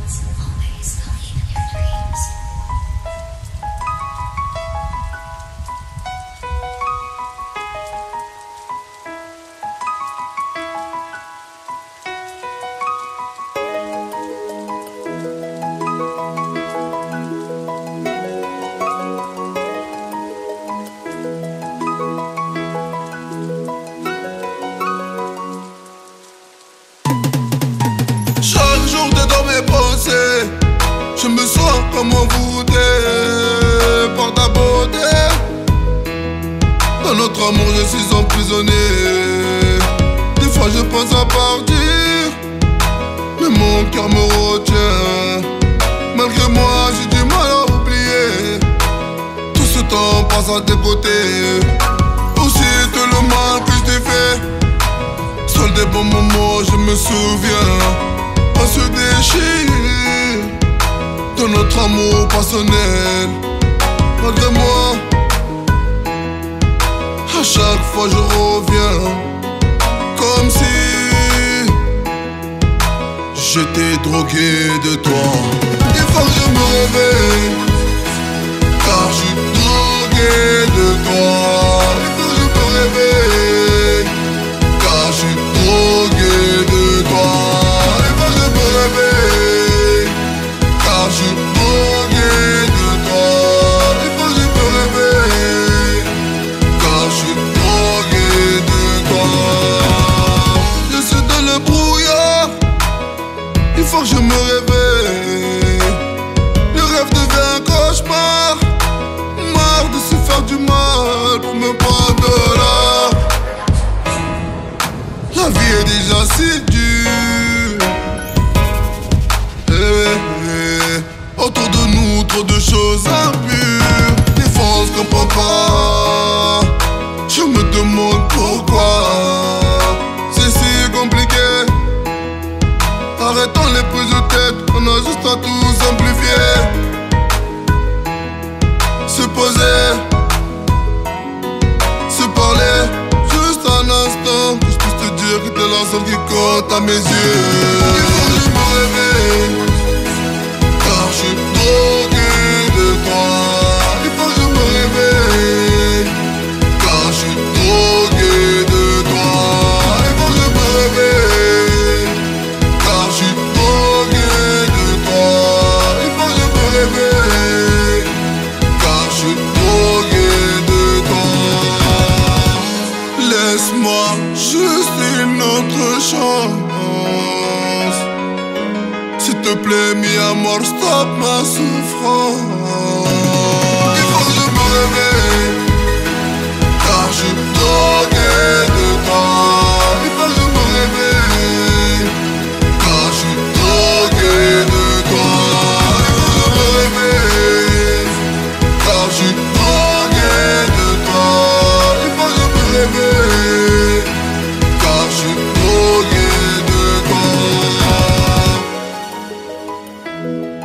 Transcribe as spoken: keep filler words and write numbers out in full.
Je me sens comme envoûté par ta beauté. Dans notre amour je suis emprisonné. Des fois je pense à partir, mais mon cœur me retient. Malgré moi j'ai du mal à oublier. Tout ce temps passe à tes côtés. Aussi tout le mal que je t'ai fait. Seul des bons moments je me souviens. On se déchire de notre amour passionnel. Malgré moi, à chaque fois je reviens, comme si j'étais drogué de toi. Des fois que je me réveille, car je suis drogué de toi. Des fois que je me réveille, car je suis drogué de toi. Des fois que je me réveille, car je suis drogué de toi. Des fois je me réveille, car je suis drogué de toi. Je suis dans le brouillard, il faut que je me réveille. Le rêve devient un cauchemar. Marre de se faire du mal pour me prendre de l'art. La vie est déjà si dure. Autour de nous, trop de choses impures. Des fois on se comprend pas. Je me demande pourquoi c'est si compliqué. Arrêtons les prises de tête, on a juste à tout simplifier. Se poser, se parler, juste un instant. Que je puisse te dire que t'es la seule qui compte à mes yeux. Il faut que je me réveille, car je suis drogué de toi. Il faut que je me réveille, car je suis drogué de toi. Il faut que je me réveille, car je suis drogué de toi. Il faut que je me réveille, car je suis drogué de toi. Laisse-moi juste une autre chance. S'il te plaît, mi amor, stop ma souffrance. Il faut que je me réveille, car je suis drogué de toi. Il faut que je me réveille, car je suis drogué de toi. Il faut que je me réveille, car je suis drogué de toi. Il faut que je me réveille, car je suis drogué de toi.